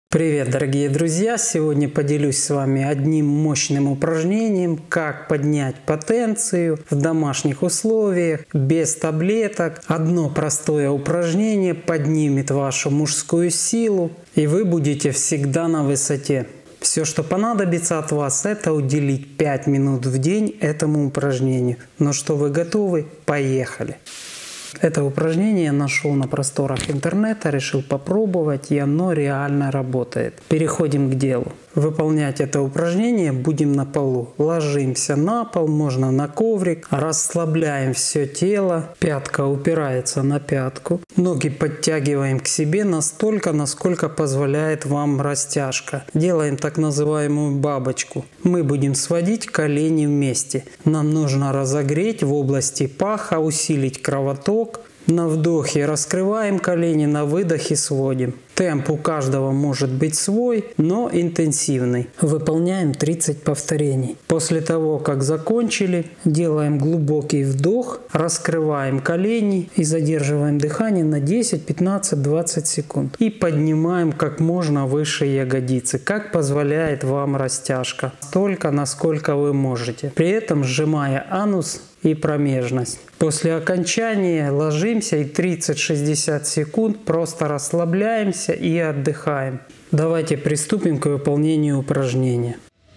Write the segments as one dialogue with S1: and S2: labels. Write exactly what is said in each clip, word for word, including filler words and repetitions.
S1: Привет, дорогие друзья! Сегодня поделюсь с вами одним мощным упражнением, как поднять потенцию в домашних условиях, без таблеток. Одно простое упражнение поднимет вашу мужскую силу, и вы будете всегда на высоте. Все, что понадобится от вас, это уделить пять минут в день этому упражнению. Но что вы готовы? Поехали! Это упражнение я нашел на просторах интернета, решил попробовать, и оно реально работает. Переходим к делу. Выполнять это упражнение будем на полу. Ложимся на пол, можно на коврик, расслабляем все тело, пятка упирается на пятку, ноги подтягиваем к себе настолько, насколько позволяет вам растяжка. Делаем так называемую бабочку. Мы будем сводить колени вместе. Нам нужно разогреть в области паха, усилить кровоток. На вдохе раскрываем колени, на выдохе сводим. Темп у каждого может быть свой, но интенсивный. Выполняем тридцать повторений. После того, как закончили, делаем глубокий вдох, раскрываем колени и задерживаем дыхание на десять, пятнадцать, двадцать секунд. И поднимаем как можно выше ягодицы, как позволяет вам растяжка. Столько, насколько вы можете. При этом сжимая анус и промежность. После окончания ложимся и тридцать-шестьдесят секунд просто расслабляемся и отдыхаем. Давайте приступим к выполнению упражнения.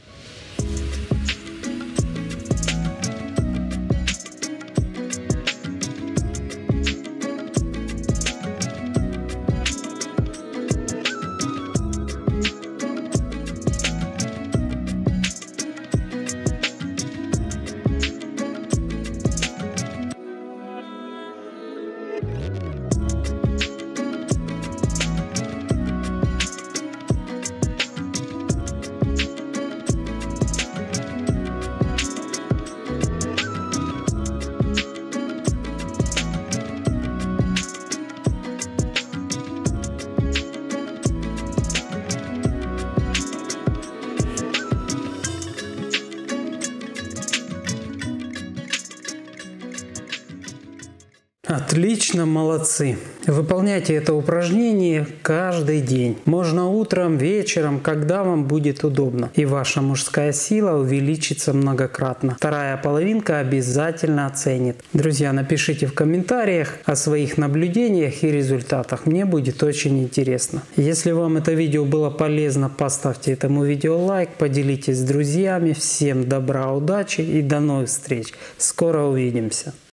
S1: Отлично, молодцы! Выполняйте это упражнение каждый день. Можно утром, вечером, когда вам будет удобно. И ваша мужская сила увеличится многократно. Вторая половинка обязательно оценит. Друзья, напишите в комментариях о своих наблюдениях и результатах. Мне будет очень интересно. Если вам это видео было полезно, поставьте этому видео лайк, поделитесь с друзьями. Всем добра, удачи и до новых встреч. Скоро увидимся.